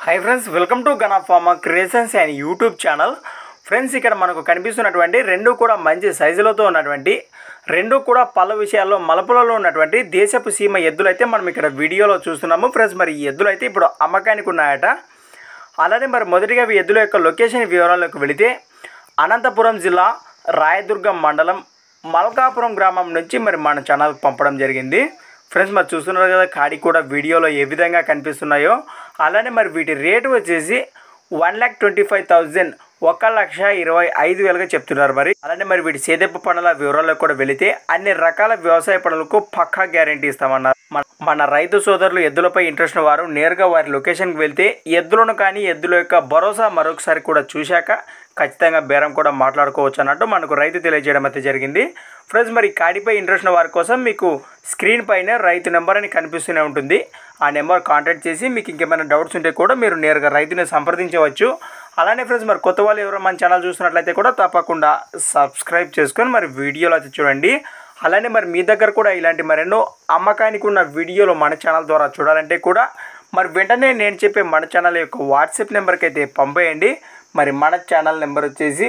Hi friends, welcome to Gana Pharma Creations and YouTube channel. Friends, ఇక్కడ మనకు కనిపిస్తున్నటువంటి రెండు కూడా మంచి సైజులతో ఉన్నటువంటి రెండు కూడా పళ్ళ విషయాల్లో మలపులలో ఉన్నటువంటి దేశపు సీమ ఎద్దులు అయితే మనం ఇక్కడ వీడియోలో చూస్తున్నాము. ఫ్రెండ్స్, మరి ఈ ఎద్దులు అయితే ఇప్పుడు అమ్మకానికి ఉన్నాయట. అలానే మరి మొదటిగా ఈ ఎద్దుల యొక్క లొకేషన్ వివరాలకు వెళితే అనంతపురం జిల్లా రాయదుర్గం మండలం మల్కాపురం గ్రామం నుంచి మరి మన ఛానల్కి పంపడం జరిగింది. ఫ్రెండ్స్, మరి చూస్తున్నారు కదా కాడి కూడా వీడియోలో ఏ విధంగా కనిపిస్తున్నాయో. అలానే మరి వీటి రేటు వచ్చేసి 1,25,000 1,25,000గా చెప్తున్నారు. మరి అలానే మరి వీటి సేదెప్ప పనుల వివరాలకు కూడా వెళితే అన్ని రకాల వ్యవసాయ పనులకు పక్కా గ్యారంటీ ఇస్తామన్నారు. మన రైతు సోదరులు ఎద్దులపై ఇంట్రెస్ట్ వారు నేరుగా వారి లొకేషన్కి వెళ్తే ఎద్దులను కానీ ఎద్దుల యొక్క భరోసా మరొకసారి కూడా చూశాక ఖచ్చితంగా బేరం కూడా మాట్లాడుకోవచ్చు అన్నట్టు మనకు రైతు తెలియజేయడం అయితే జరిగింది. ఫ్రెండ్స్, మరి కాడిపై ఇంట్రెస్ట్ వారి కోసం మీకు స్క్రీన్ పైన రైతు నెంబర్ అని కనిపిస్తూనే ఉంటుంది. ఆ నెంబర్ కాంటాక్ట్ చేసి మీకు ఇంకేమైనా డౌట్స్ ఉంటే కూడా మీరు నేరుగా రైతుని సంప్రదించవచ్చు. అలానే ఫ్రెండ్స్, మరి కొత్త వాళ్ళు ఎవరో మన ఛానల్ చూస్తున్నట్లయితే కూడా తప్పకుండా సబ్స్క్రైబ్ చేసుకొని మరి వీడియోలో అయితే చూడండి. అలానే మరి మీ దగ్గర కూడా ఇలాంటి మరెన్నో అమ్మకానికి ఉన్న వీడియోలు మన ఛానల్ ద్వారా చూడాలంటే కూడా మరి వెంటనే నేను చెప్పే మన ఛానల్ యొక్క వాట్సాప్ నెంబర్కి అయితే పంపేయండి. మరి మన ఛానల్ నెంబర్ వచ్చేసి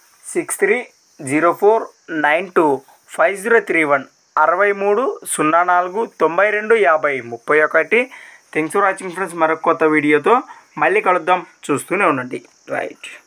6304925031 6304925031. Thanks for watching friends. మరొక కొత్త వీడియోతో మళ్ళీ కలుద్దాం. చూస్తూనే ఉండండి. రైట్.